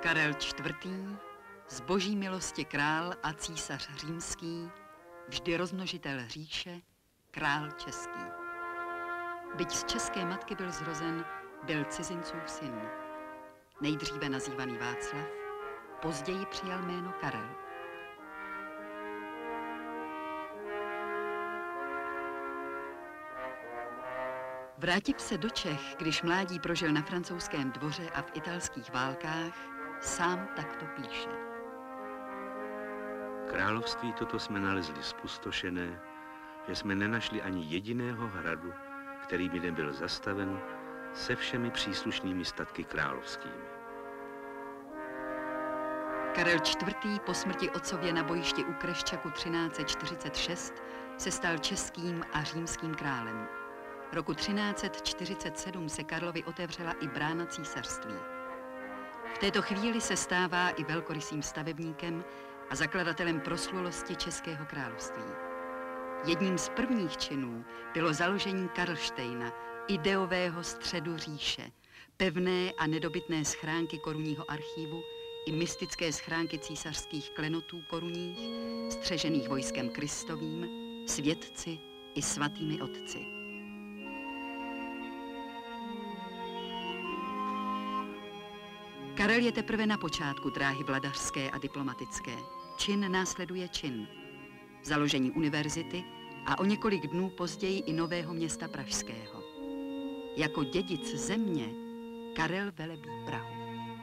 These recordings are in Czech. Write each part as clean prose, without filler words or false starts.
Karel IV., z boží milosti král a císař římský, vždy rozmnožitel říše, král český. Byť z české matky byl zrozen, byl cizincův syn. Nejdříve nazývaný Václav, později přijal jméno Karel. Vrátit se do Čech, když mládí prožil na francouzském dvoře a v italských válkách, sám takto píše. Království toto jsme nalezli zpustošené, že jsme nenašli ani jediného hradu, který by nebyl zastaven se všemi příslušnými statky královskými. Karel IV. Po smrti otcově na bojišti u Kreščaku 1346 se stal českým a římským králem. Roku 1347 se Karlovi otevřela i brána císařství. V této chvíli se stává i velkorysým stavebníkem a zakladatelem proslulosti Českého království. Jedním z prvních činů bylo založení Karlštejna, ideového středu říše, pevné a nedobytné schránky korunního archívu i mystické schránky císařských klenotů korunních, střežených vojskem Kristovým, světci i svatými otci. Karel je teprve na počátku dráhy vladařské a diplomatické. Čin následuje čin. Založení univerzity a o několik dnů později i nového města pražského. Jako dědic země Karel velebí Prahu.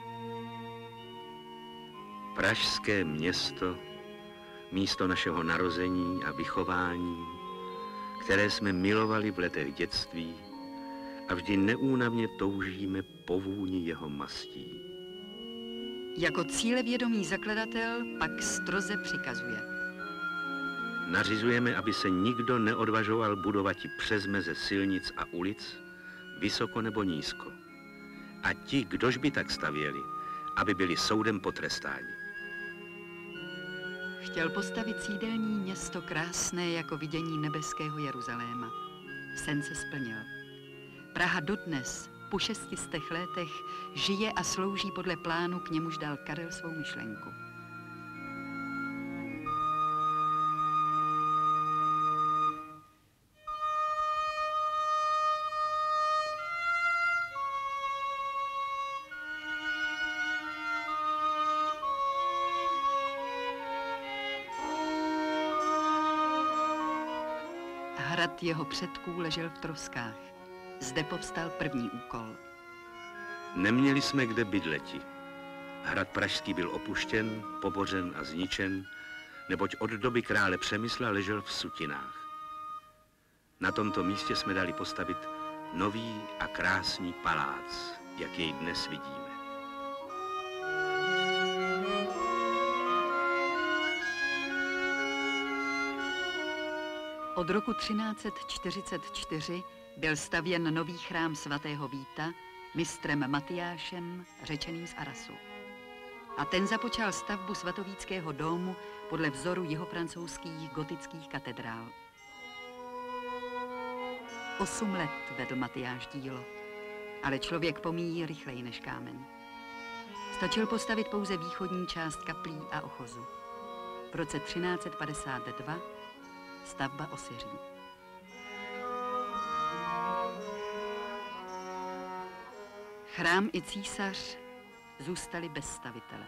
Pražské město, místo našeho narození a vychování, které jsme milovali v letech dětství a vždy neúnavně toužíme po vůni jeho mastí. Jako cílevědomý zakladatel pak stroze přikazuje. Nařizujeme, aby se nikdo neodvažoval budovat přes meze silnic a ulic, vysoko nebo nízko. A ti, kdož by tak stavěli, aby byli soudem potrestáni. Chtěl postavit sídelní město krásné jako vidění nebeského Jeruzaléma. Sen se splnil. Praha dodnes, po 600 letech, žije a slouží podle plánu, k němuž dal Karel svou myšlenku. Hrad jeho předků ležel v troskách. Zde povstal první úkol. Neměli jsme kde bydleti. Hrad pražský byl opuštěn, pobořen a zničen, neboť od doby krále Přemysla ležel v sutinách. Na tomto místě jsme dali postavit nový a krásný palác, jak jej dnes vidíme. Od roku 1344 byl stavěn nový chrám svatého Víta mistrem Matyášem, řečeným z Arasu. A ten započal stavbu svatovíckého domu podle vzoru jihofrancouzských gotických katedrál. 8 let vedl Matyáš dílo, ale člověk pomíjí rychleji než kámen. Stačil postavit pouze východní část kaplí a ochozu. V roce 1352 stavba osiří. Chrám i císař zůstali bez stavitele.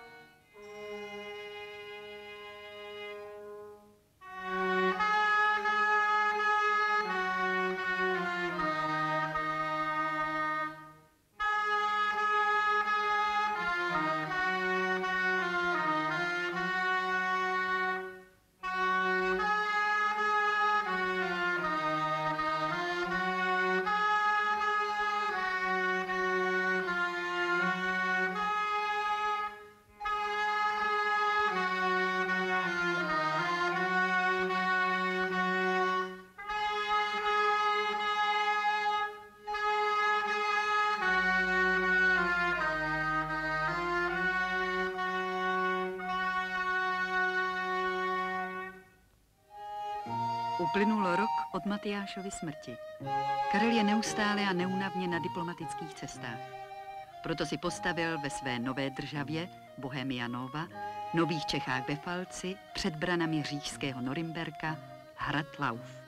Uplynul rok od Matyášovy smrti. Karel je neustále a neúnavně na diplomatických cestách. Proto si postavil ve své Nové Državě, Bohemia Nova, Nových Čechách ve Falci, před branami říšského Norimberka, hrad Lauf.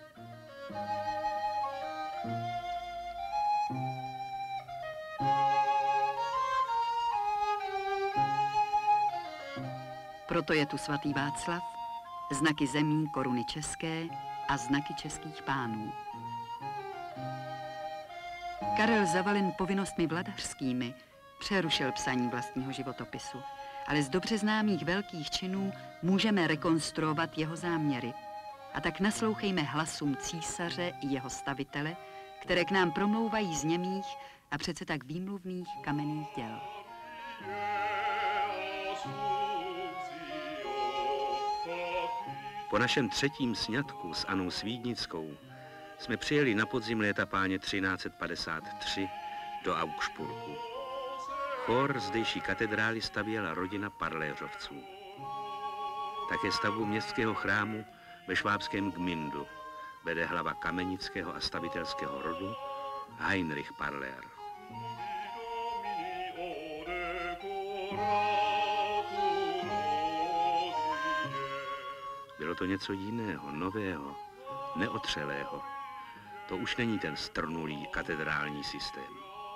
Proto je tu svatý Václav, znaky zemí koruny české a znaky českých pánů. Karel, zavalen povinnostmi vladařskými, přerušil psaní vlastního životopisu, ale z dobře známých velkých činů můžeme rekonstruovat jeho záměry. A tak naslouchejme hlasům císaře i jeho stavitele, které k nám promlouvají z němých a přece tak výmluvných kamenných děl. Po našem třetím sňatku s Annou Svídnickou jsme přijeli na podzim léta páně 1353 do Augsburgu. Chór zdejší katedrály stavěla rodina Parléřovců. Také stavbu městského chrámu ve švábském Gmindu vede hlava kamenického a stavitelského rodu Heinrich Parler. Bylo to něco jiného, nového, neotřelého. To už není ten strnulý katedrální systém.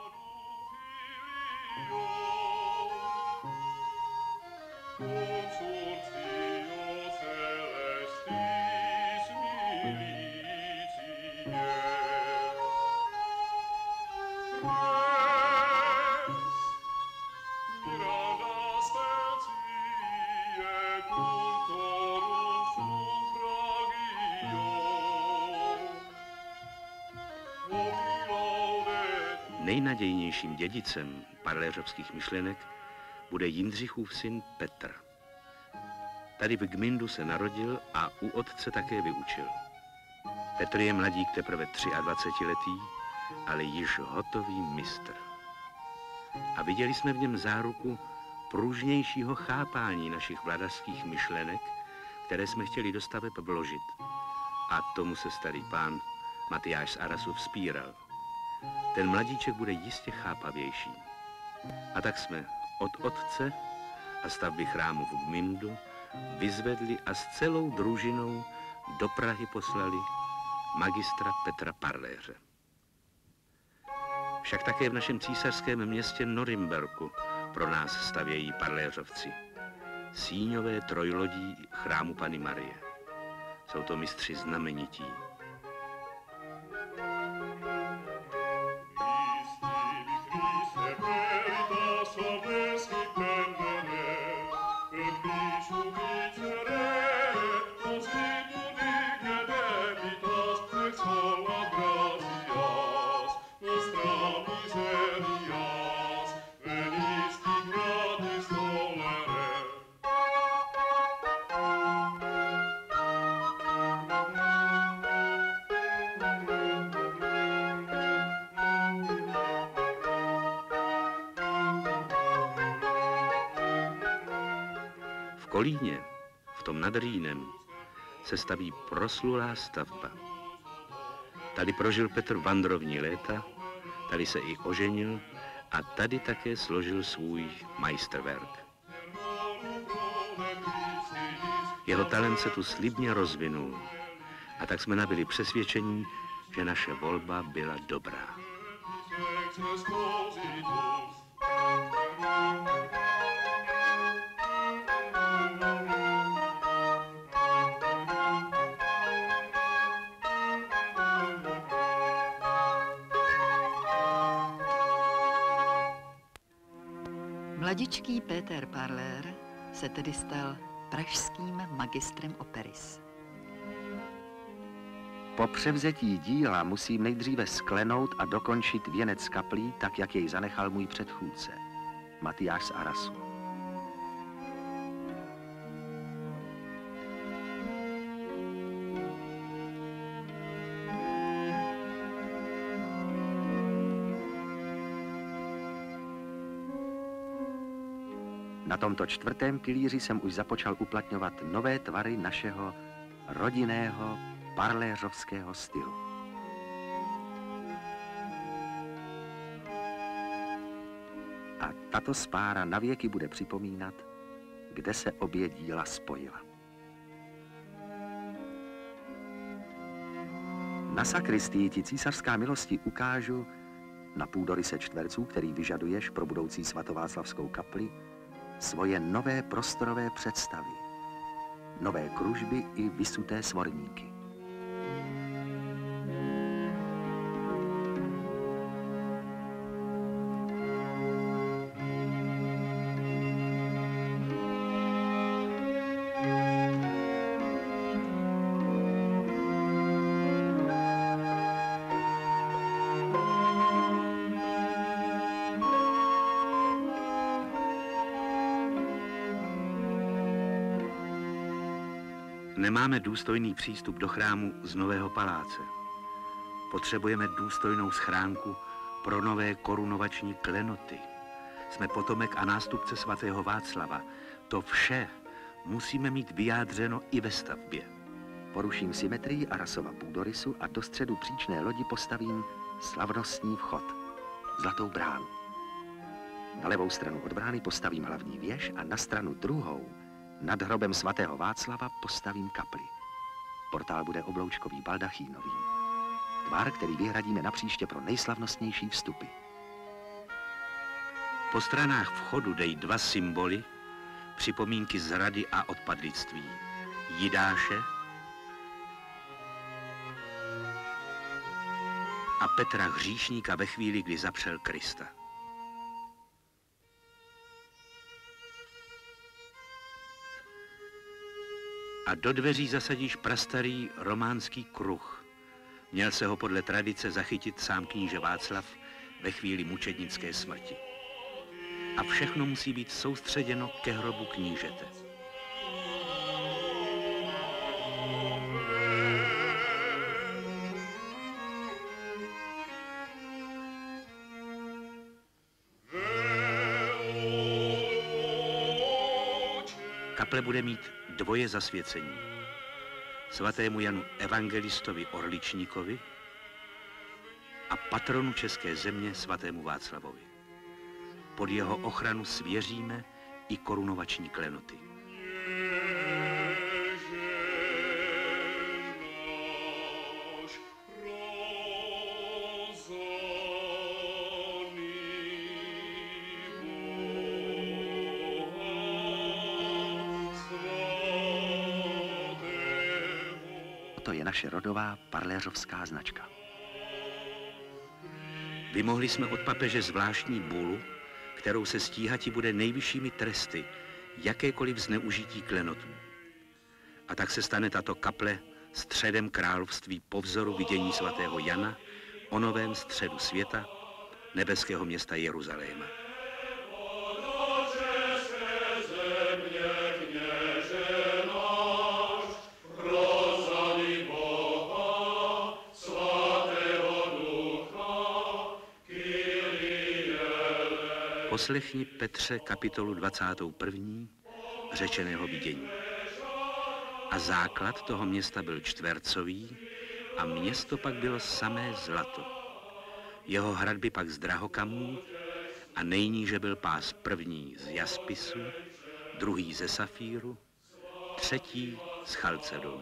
Nejnadějnějším dědicem parléřovských myšlenek bude Jindřichův syn Petr. Tady v Gmindu se narodil a u otce také vyučil. Petr je mladík teprve 23letý, ale již hotový mistr. A viděli jsme v něm záruku pružnějšího chápání našich vladařských myšlenek, které jsme chtěli do staveb vložit. A tomu se starý pán Matyáš z Arasu vzpíral. Ten mladíček bude jistě chápavější. A tak jsme od otce a stavby chrámu v Gmindu vyzvedli a s celou družinou do Prahy poslali magistra Petra Parléře. Však také v našem císařském městě Norimberku pro nás stavějí Parléřovci. Síňové trojlodí chrámu Panny Marie. Jsou to mistři znamenití. V Kolíně, v tom nad Rýnem, se staví proslulá stavba. Tady prožil Petr vandrovní léta, tady se i oženil a tady také složil svůj Meisterwerk. Jeho talent se tu slibně rozvinul a tak jsme nabyli přesvědčení, že naše volba byla dobrá. Mladičký Peter Parler se tedy stal pražským magistrem operis. Po převzetí díla musím nejdříve sklenout a dokončit věnec kaplí, tak jak jej zanechal můj předchůdce, Matyáš z Arasu. Na tomto čtvrtém pilíři jsem už započal uplatňovat nové tvary našeho rodinného parléřovského stylu. tato spára navěky bude připomínat, kde se obě díla spojila. Na sakristii ti císařská milosti ukážu na půdoryse čtverců, který vyžaduješ pro budoucí svatováclavskou kapli, svoje nové prostorové představy, nové kružby i vysuté svorníky. Nemáme důstojný přístup do chrámu z Nového paláce. Potřebujeme důstojnou schránku pro nové korunovační klenoty. Jsme potomek a nástupce svatého Václava. To vše musíme mít vyjádřeno i ve stavbě. Poruším symetrii Arasova půdorysu a do středu příčné lodi postavím slavnostní vchod, zlatou bránu. Na levou stranu od brány postavím hlavní věž a na stranu druhou nad hrobem svatého Václava postavím kapli. Portál bude obloučkový baldachínový. Tvar, který vyhradíme napříště pro nejslavnostnější vstupy. Po stranách vchodu dej dva symboly, připomínky zrady a odpadlictví. Jidáše a Petra hříšníka ve chvíli, kdy zapřel Krista. A do dveří zasadíš prastarý románský kruh. Měl se ho podle tradice zachytit sám kníže Václav ve chvíli mučednické smrti. A všechno musí být soustředěno ke hrobu knížete. Kaple bude mít dvoje zasvěcení. Svatému Janu Evangelistovi Orličníkovi a patronu české země svatému Václavovi. Pod jeho ochranu svěříme i korunovační klenoty. To je naše rodová parléřovská značka. Vymohli jsme od papeže zvláštní bulu, kterou se stíhati bude nejvyššími tresty jakékoliv zneužití klenotů. A tak se stane tato kaple středem království po vzoru vidění svatého Jana o novém středu světa, nebeského města Jeruzaléma. Poslechni, Petře, kapitolu 21. řečeného vidění. A základ toho města byl čtvercový a město pak bylo samé zlato. Jeho hradby pak z drahokamů a nejníže byl pás první z jaspisu, druhý ze safíru, třetí z chalcedonu.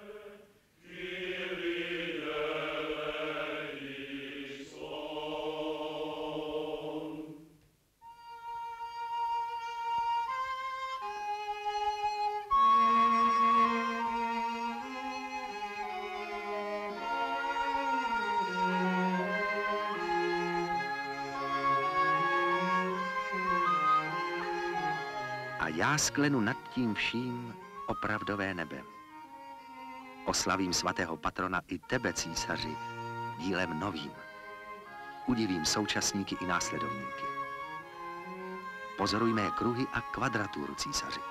Já sklenu nad tím vším opravdové nebe. Oslavím svatého patrona i tebe, císaři, dílem novým. Udivím současníky i následovníky. Pozoruj mé kruhy a kvadraturu, císaři.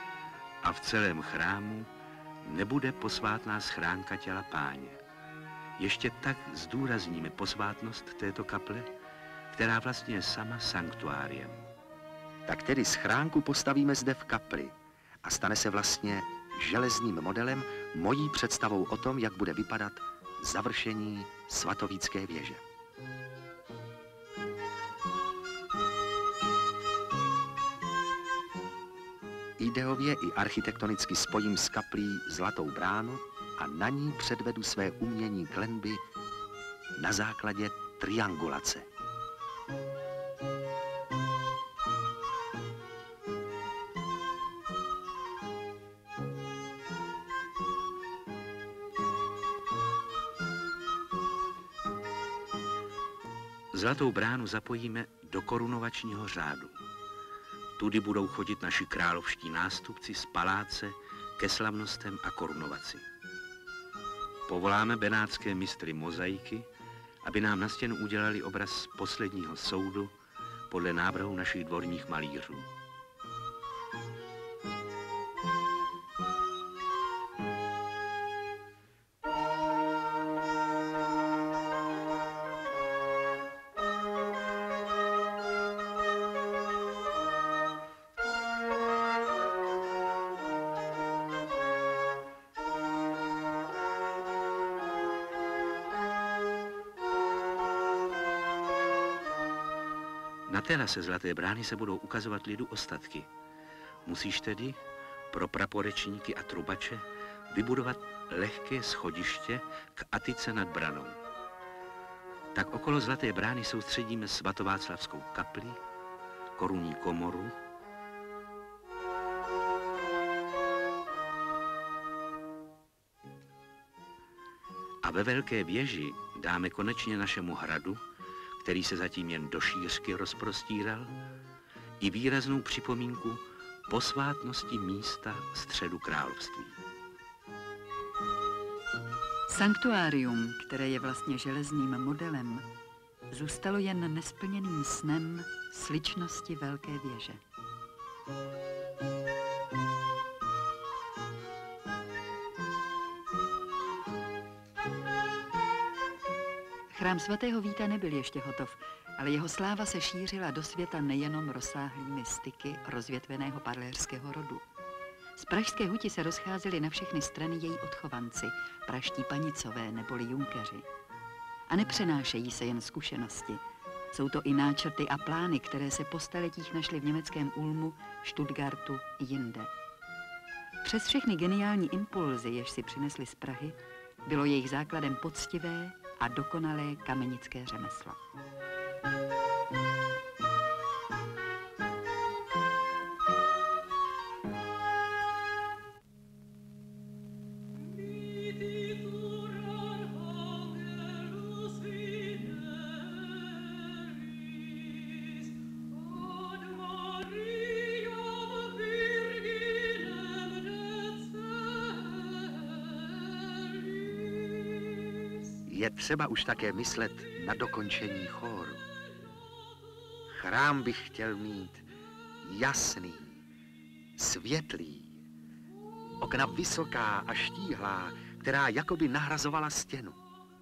A v celém chrámu nebude posvátná schránka těla Páně. ještě tak zdůrazníme posvátnost této kaple, která vlastně je sama sanktuáriem. Tak tedy schránku postavíme zde v kapli a stane se vlastně železným modelem mojí představou o tom, jak bude vypadat završení svatovícké věže. Ideově i architektonicky spojím s kaplí Zlatou bránu a na ní předvedu své umění klenby na základě triangulace. Zlatou bránu zapojíme do korunovačního řádu. Tudy budou chodit naši královští nástupci z paláce ke slavnostem a korunovaci. Povoláme benátské mistry mozaiky, aby nám na stěnu udělali obraz posledního soudu podle návrhu našich dvorních malířů. Na terase Zlaté brány se budou ukazovat lidu ostatky. Musíš tedy pro praporečníky a trubače vybudovat lehké schodiště k Atice nad branou. Tak okolo Zlaté brány soustředíme svatováclavskou kapli, korunní komoru, a ve velké věži dáme konečně našemu hradu, který se zatím jen do šířky rozprostíral, i výraznou připomínku posvátnosti místa středu království. Sanktuárium, které je vlastně železným modelem, zůstalo jen nesplněným snem sličnosti velké věže. Chrám svatého Víta nebyl ještě hotov, ale jeho sláva se šířila do světa nejenom rozsáhlými styky rozvětveného parlérského rodu. Z pražské huti se rozcházeli na všechny strany její odchovanci, pražští panicové neboli junkeři. A nepřenášejí se jen zkušenosti. Jsou to i náčrty a plány, které se po staletích našly v německém Ulmu, Stuttgartu i jinde. Přes všechny geniální impulzy, jež si přinesli z Prahy, bylo jejich základem poctivé a dokonalé kamenické řemeslo. Je třeba už také myslet na dokončení chóru. Chrám bych chtěl mít jasný, světlý, okna vysoká a štíhlá, která jakoby nahrazovala stěnu.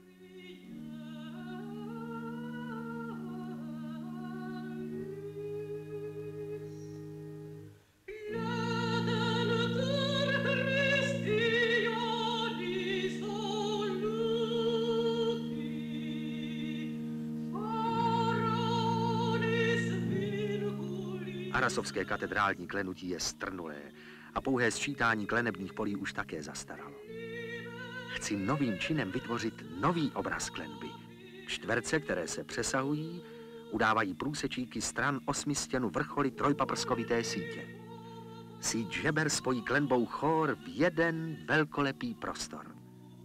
Arasovské katedrální klenutí je strnulé a pouhé sčítání klenebních polí už také zastaralo. Chci novým činem vytvořit nový obraz klenby. Čtverce, které se přesahují, udávají průsečíky stran osmistěnu vrcholy trojpaprskovité sítě. Síť žeber spojí klenbou chór v jeden velkolepý prostor.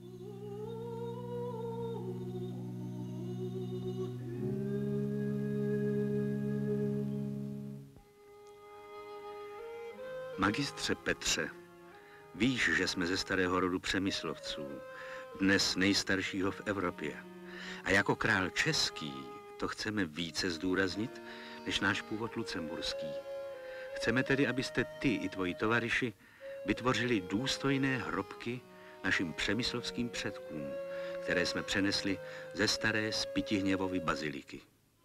Magistře Petře, víš, že jsme ze starého rodu Přemyslovců, dnes nejstaršího v Evropě. A jako král český to chceme více zdůraznit, než náš původ lucemburský. Chceme tedy, abyste ty i tvoji tovaryši vytvořili důstojné hrobky našim přemyslovským předkům, které jsme přenesli ze staré Spytihněvovy baziliky.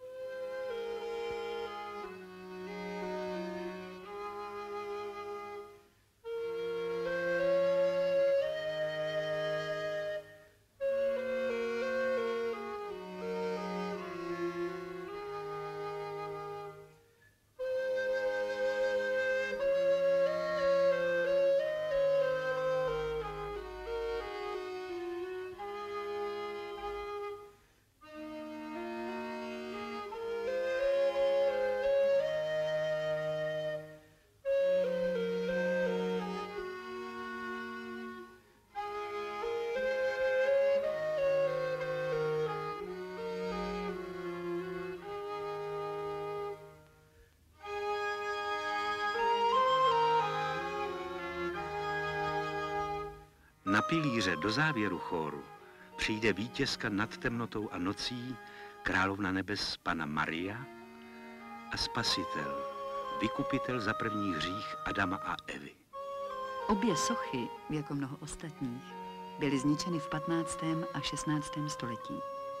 Na pilíře do závěru chóru přijde vítězka nad temnotou a nocí, královna nebes Panna Maria a spasitel, vykupitel za první hřích Adama a Evy. Obě sochy, jako mnoho ostatních, byly zničeny v 15. a 16. století.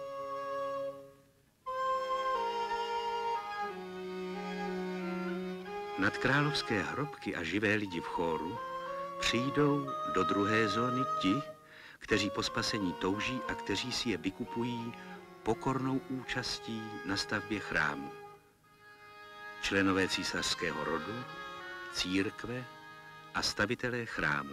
Nad královské hrobky a živé lidi v chóru přijdou do druhé zóny ti, kteří po spasení touží a kteří si je vykupují pokornou účastí na stavbě chrámu. Členové císařského rodu, církve a stavitelé chrámu.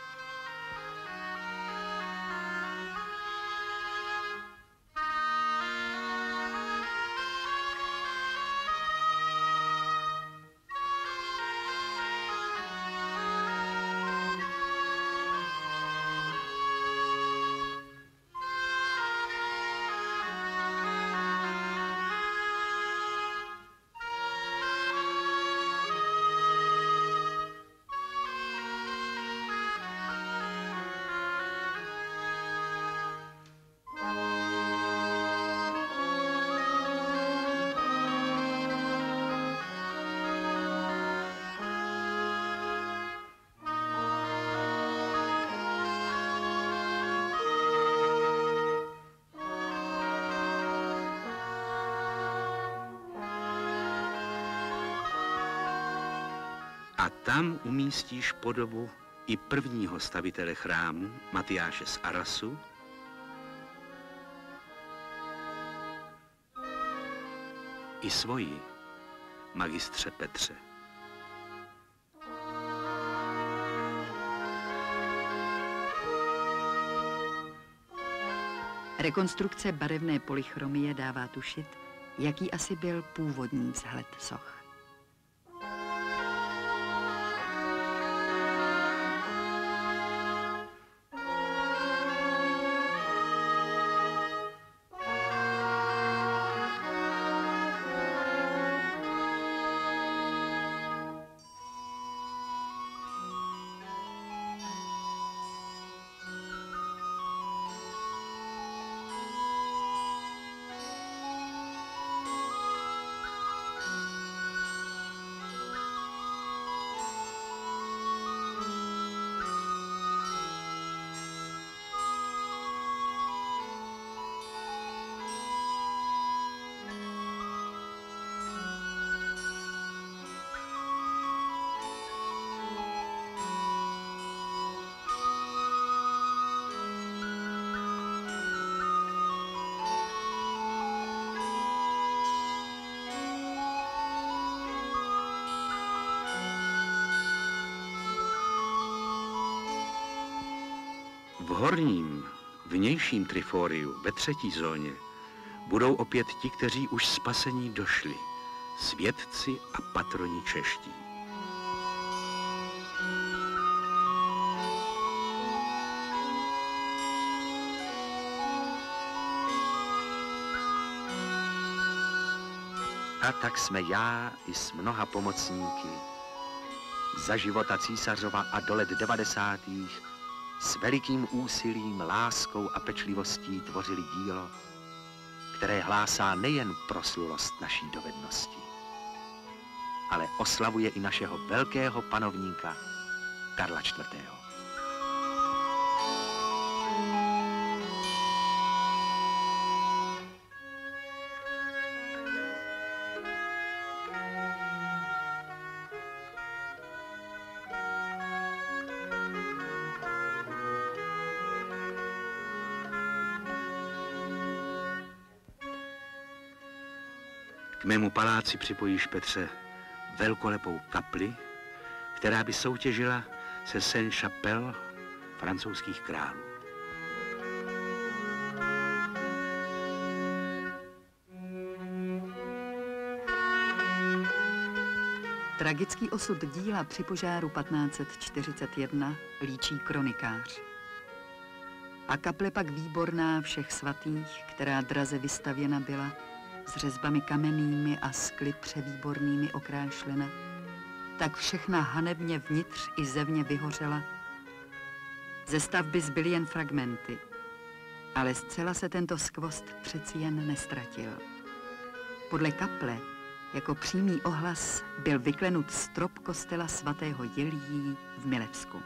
A tam umístíš podobu i prvního stavitele chrámu, Matyáše z Arasu, i svoji, magistře Petře. Rekonstrukce barevné polychromie dává tušit, jaký asi byl původní vzhled soch. V horním, vnějším trifóriu, ve třetí zóně, budou opět ti, kteří už spasení došli, svědci a patroni čeští. A tak jsme já i s mnoha pomocníky za života císařova a do let 90. s velikým úsilím, láskou a pečlivostí tvořili dílo, které hlásá nejen proslulost naší dovednosti, ale oslavuje i našeho velkého panovníka Karla IV. K mému paláci připojíš, Petře, velkolepou kapli, která by soutěžila se Saint-Chapelle francouzských králů. Tragický osud díla při požáru 1541 líčí kronikář. A kaple pak výborná všech svatých, která draze vystavěna byla, s řezbami kamennými a skly převýbornými okrášlena, tak všechna hanebně vnitř i zevně vyhořela. Ze stavby zbyly jen fragmenty, ale zcela se tento skvost přeci jen nestratil. Podle kaple jako přímý ohlas byl vyklenut strop kostela svatého Jiljí v Milevsku.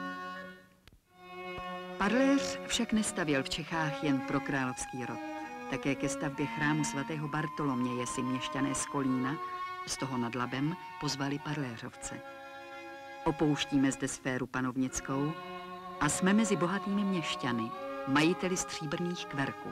Parléř však nestavěl v Čechách jen pro královský rod. Také ke stavbě chrámu svatého Bartoloměje si měšťané z Kolína, z toho nad Labem, pozvali parléřovce. Opouštíme zde sféru panovnickou a jsme mezi bohatými měšťany, majiteli stříbrných kverků.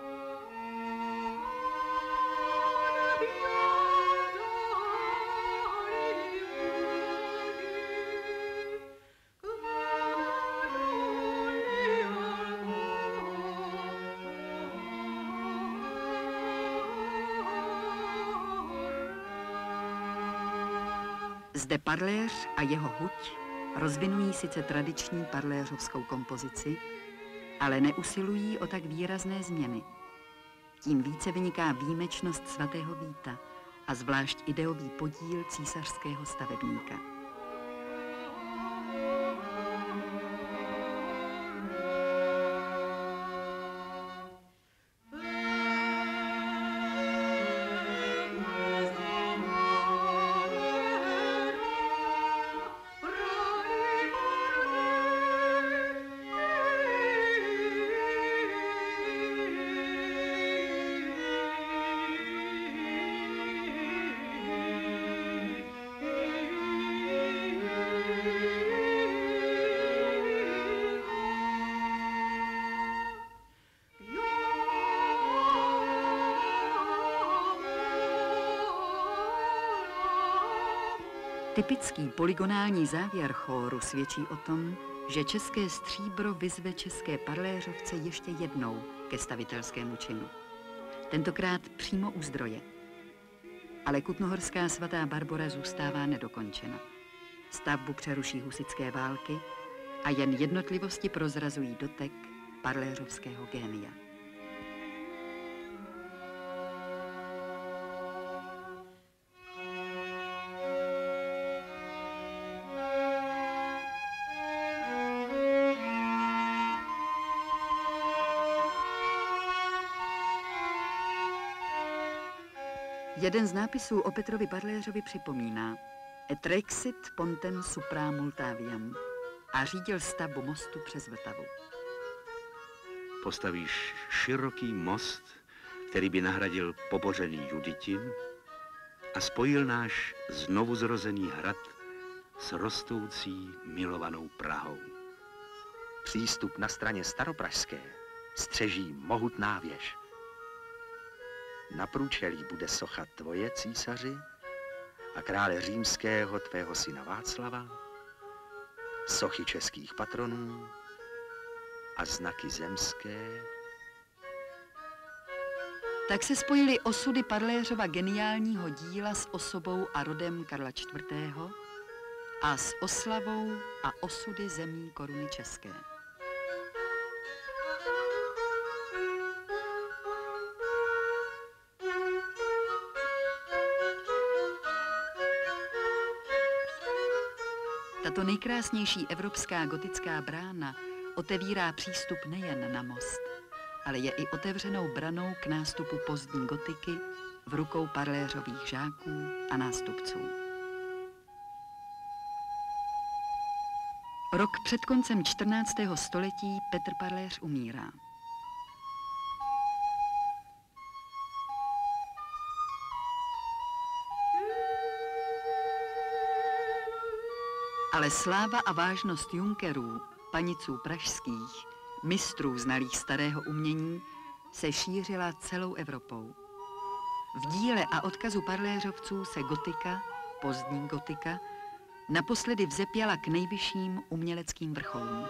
Zde parléř a jeho huť rozvinují sice tradiční parléřovskou kompozici, ale neusilují o tak výrazné změny. Tím více vyniká výjimečnost svatého Víta a zvlášť ideový podíl císařského stavebníka. Typický polygonální závěr chóru svědčí o tom, že české stříbro vyzve české parléřovce ještě jednou ke stavitelskému činu. Tentokrát přímo u zdroje. Ale kutnohorská svatá Barbora zůstává nedokončena. Stavbu přeruší husitské války a jen jednotlivosti prozrazují dotek parléřovského génia. Jeden z nápisů o Petrovi Parléřovi připomíná Et rexit pontem supra Multaviam a řídil stavbu mostu přes Vltavu. Postavíš široký most, který by nahradil pobořený Juditin a spojil náš znovu zrozený hrad s rostoucí milovanou Prahou. Přístup na straně staropražské střeží mohutná věž. Na průčelí bude socha tvoje, císaři, a krále římského tvého syna Václava, sochy českých patronů a znaky zemské. Tak se spojily osudy Parléřova geniálního díla s osobou a rodem Karla IV. A s oslavou a osudy zemí koruny české. Tato nejkrásnější evropská gotická brána otevírá přístup nejen na most, ale je i otevřenou branou k nástupu pozdní gotiky v rukou parléřových žáků a nástupců. Rok před koncem 14. století Petr Parléř umírá. Ale sláva a vážnost junkerů, paniců pražských, mistrů znalých starého umění se šířila celou Evropou. V díle a odkazu parléřovců se gotika, pozdní gotika, naposledy vzepěla k nejvyšším uměleckým vrcholům.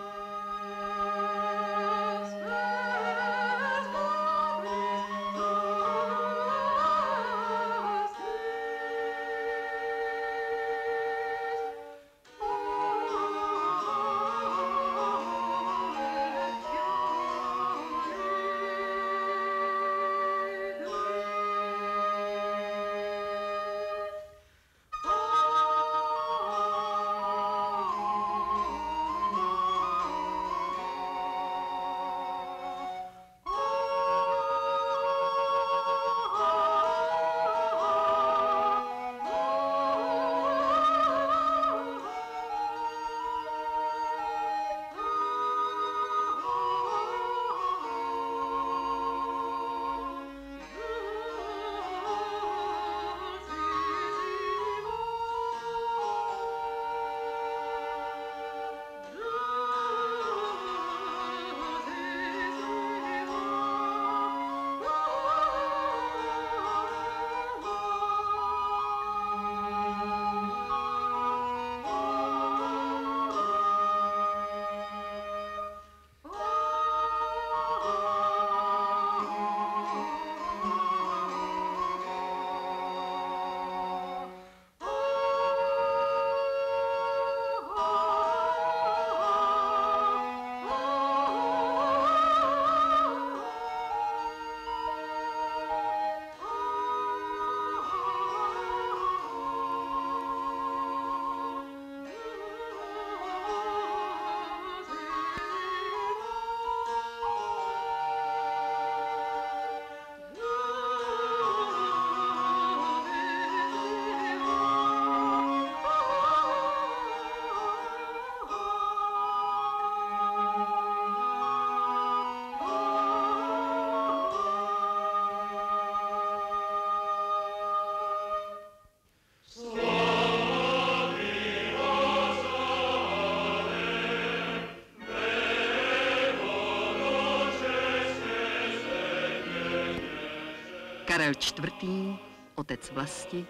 Karel IV., otec vlasti,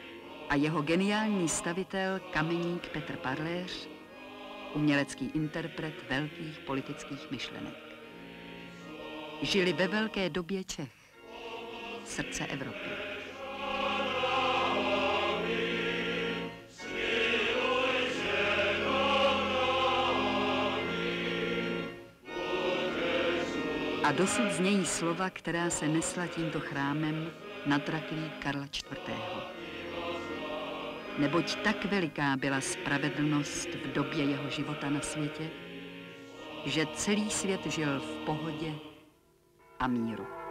a jeho geniální stavitel, kameník Petr Parléř, umělecký interpret velkých politických myšlenek. Žili ve velké době Čech, srdce Evropy. A dosud znějí slova, která se nesla tímto chrámem nad raklí Karla IV. Neboť tak veliká byla spravedlnost v době jeho života na světě, že celý svět žil v pohodě a míru.